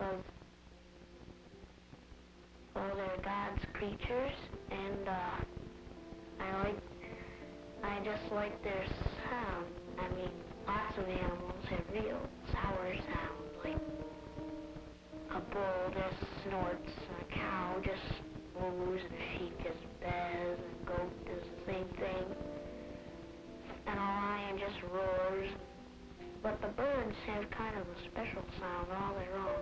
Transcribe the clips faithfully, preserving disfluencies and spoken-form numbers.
because, well, they're God's creatures, and uh, I like, I just like their sound. I mean, lots of animals have real sour sound, like a bull just snorts, and a cow just moos, and a sheep just bays, and a goat does the same thing, and a lion just roars. But the birds have kind of a special sound all their own.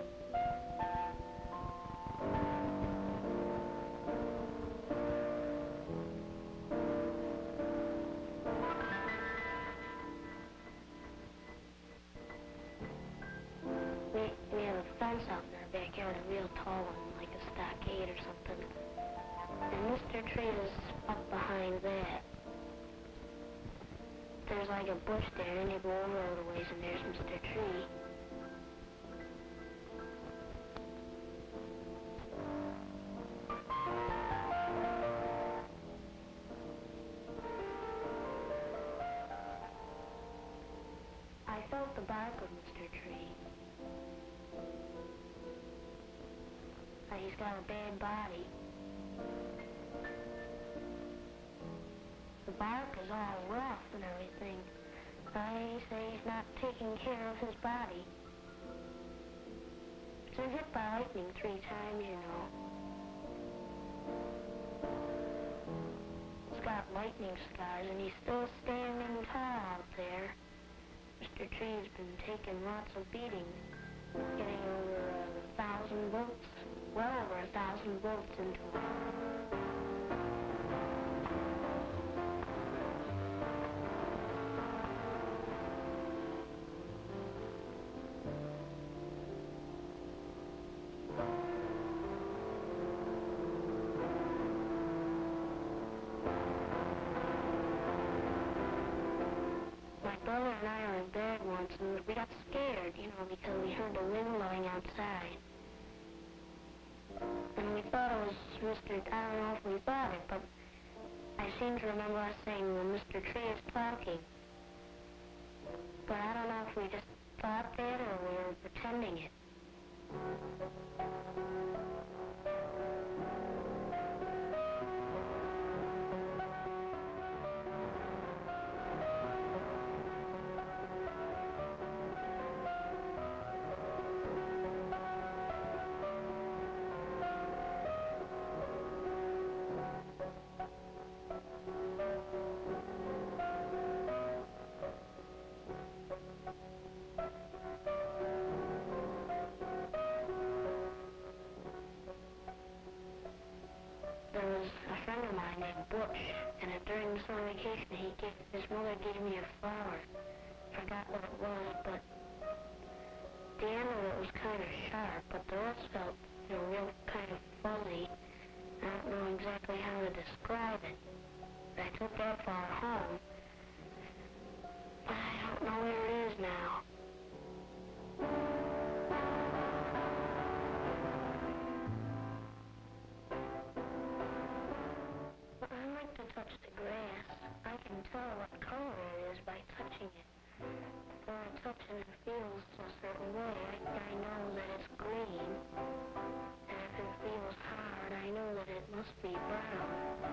We, we have a fence out in our backyard, a real tall one, like a stockade or something. And Mister Tree is up behind that. There's like a bush there, and you go over a little ways, and there's Mister Tree. I felt the bark of Mister Tree. Uh, he's got a bad body. The bark is all rough and everything. I say he's not taking care of his body. He's been hit by lightning three times, you know. He's got lightning scars, and he's still standing tall out there. Mister Tree's been taking lots of beatings, getting over a thousand volts, well over a thousand volts into him. My brother and I were in bed once, and we got scared, you know, because we heard the wind blowing outside. And we thought it was Mister I don't know if we thought it, but I seem to remember us saying, well, Mister Tree is talking. But I don't know if we just thought that or we were pretending it. There was a friend of mine named Butch, and uh, during the summer vacation, he gave, his mother gave me a flower. Forgot what it was, but the end of it was kind of sharp, but the rest felt, you know, real kind of fuzzy. I don't know exactly how to describe it. I took that far home, but I don't know where it is now. Touch the grass. I can tell what color it is by touching it. When I touch it, it feels a certain way. I, I know that it's green, and if it feels hard, I know that it must be brown.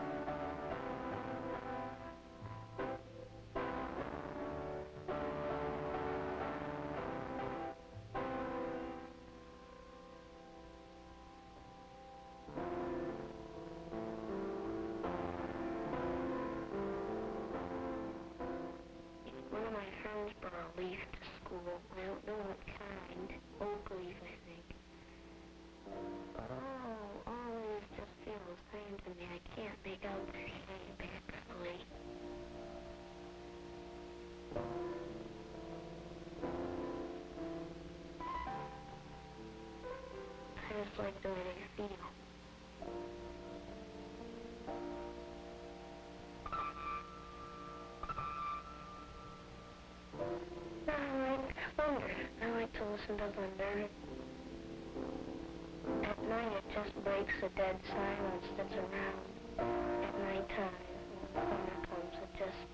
One of my friends brought a leaf to school. I don't know what kind. Oak leaf, I think. But all, all leaves just feel the same to me. I can't make out their shape, actually. I just like the way they feel. I like thunder. I like to listen to thunder. At night, it just breaks the dead silence that's around. At nighttime, when thunder comes, it just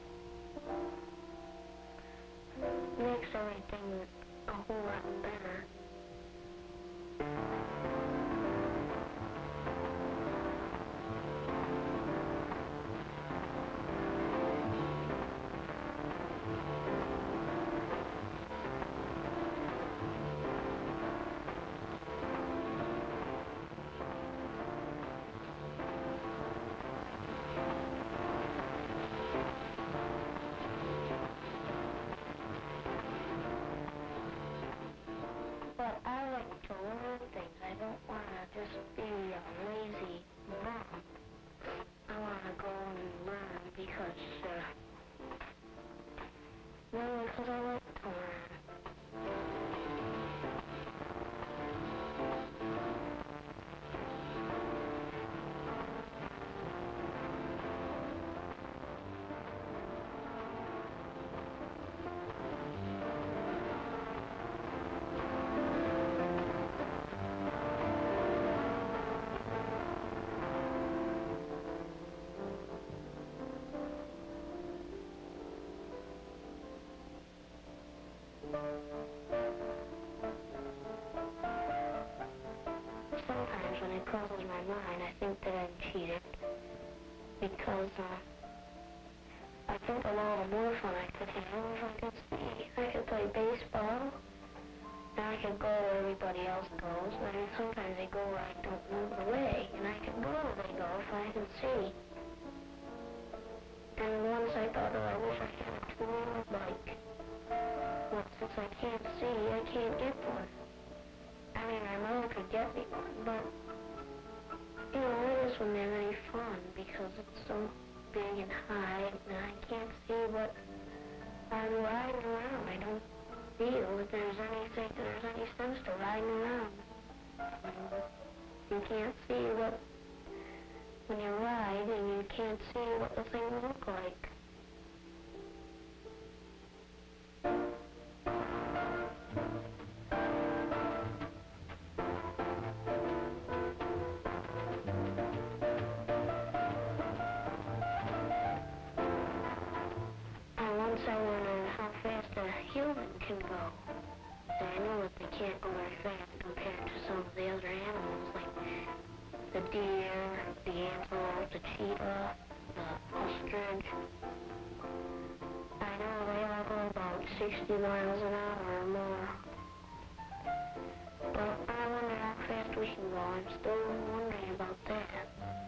makes everything a whole lot better. But I like to learn things. I don't want to just be a lazy mom. I want to go and learn because, uh, well, because I like to learn. Sometimes when it crosses my mind, I think that I'm cheated because uh, I think a lot of more fun I could have if I could see. I could play baseball, and I could go where everybody else goes. I mean, sometimes they go where I don't know the way, and I can go where they go if I can see. And once I thought, oh, I wish I had a two-wheeled bike. Well, since I can't see, I can't get one. I mean, my mother could get me one, but, you know, it is when they're any fun because it's so big and high, and I can't see what I'm riding around. I don't feel that there's anything, there's any sense to riding around. You can't see what, when you ride, and you can't see what the thing will look like. I wonder how fast a human can go. I know that they can't go very fast compared to some of the other animals, like the deer, the antelope, the cheetah, the ostrich. I know they all go about sixty miles an hour or more. But I wonder how fast we can go. I'm still wondering about that.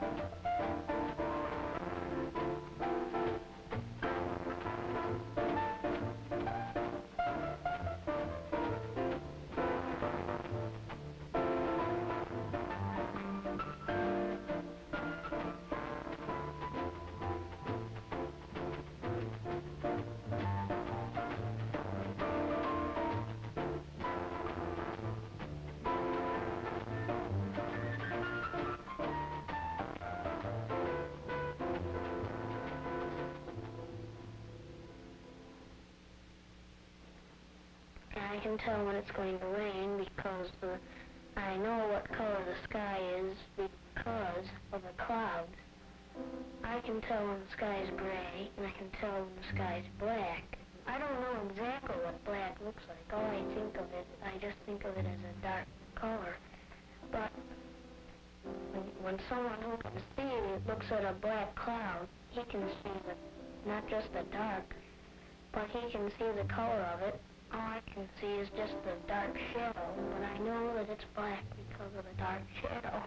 I can tell when it's going to rain because the, I know what color the sky is because of the clouds. I can tell when the sky is gray, and I can tell when the sky is black. I don't know exactly what black looks like. All I think of it, I just think of it as a dark color. But when, when someone who can see looks at a black cloud, he can see the, not just the dark, but he can see the color of it. All I can see is just the dark shadow, but I know that it's black because of the dark shadow.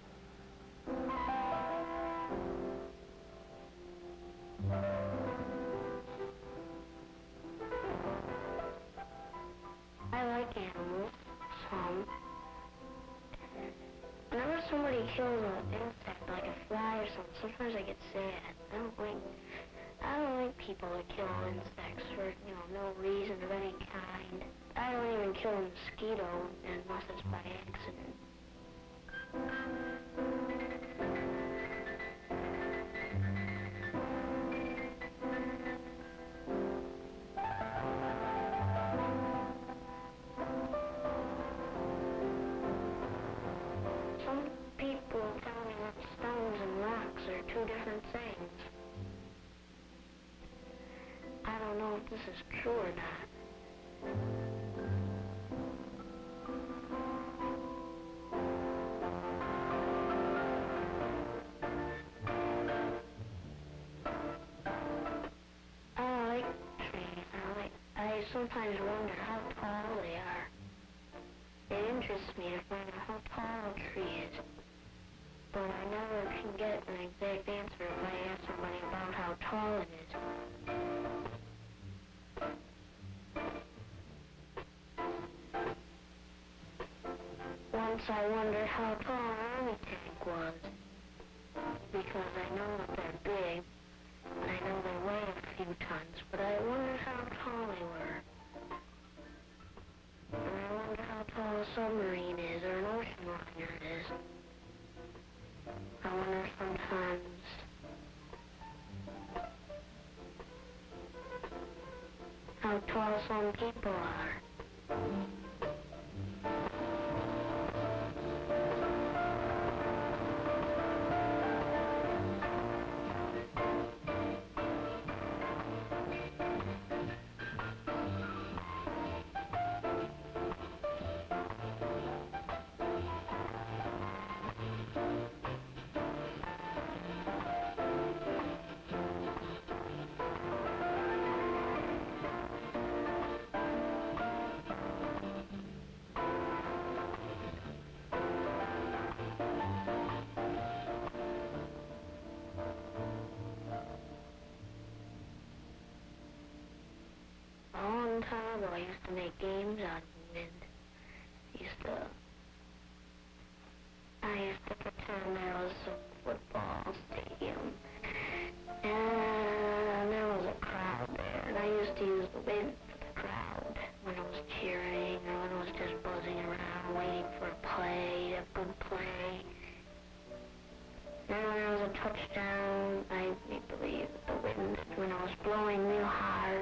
I like animals, some. Whenever somebody kills an insect, like a fly or something, sometimes I get sad. I don't like... I don't like people that kill insects for, you know, no reason of any kind. I don't even kill a mosquito unless it's by accident. Some people tell me that stones and rocks are two different things. I don't know if this is true or not. sometimes wonder how tall they are. It interests me to find out how tall a tree is, but I never can get an exact answer if I ask somebody about how tall it is. Once I wondered how tall an army tank was, because I know that they're big, and I know they weigh a few tons, but I wondered how tall they were. And I wonder how tall a submarine is, or an ocean liner is. I wonder sometimes how tall some people are. Time ago, I used to make games out of the wind. Used to, I used to pretend there was a football stadium, and there was a crowd there, and I used to use the wind for the crowd when it was cheering, or when it was just buzzing around, waiting for a play, a good play. And when there was a touchdown, I made believe the wind, when it was blowing real hard.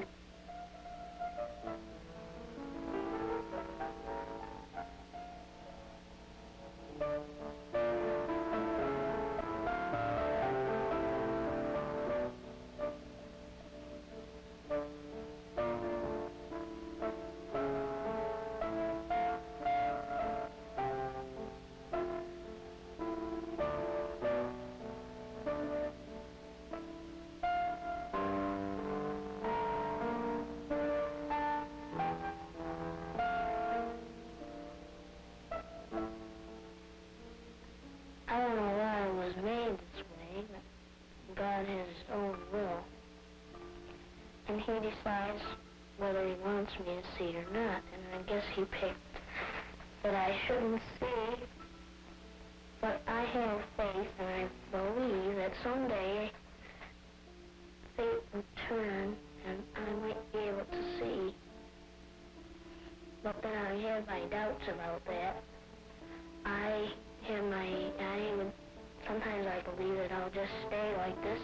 I don't know why I was made this way, but God has his own will. And he decides whether he wants me to see it or not. And I guess he picked that I shouldn't see. But I have faith, and I believe that someday fate will turn and I might be able to see. But then I have my doubts about that. I have my, I would, sometimes I believe that I'll just stay like this.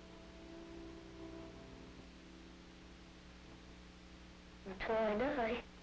Until I die.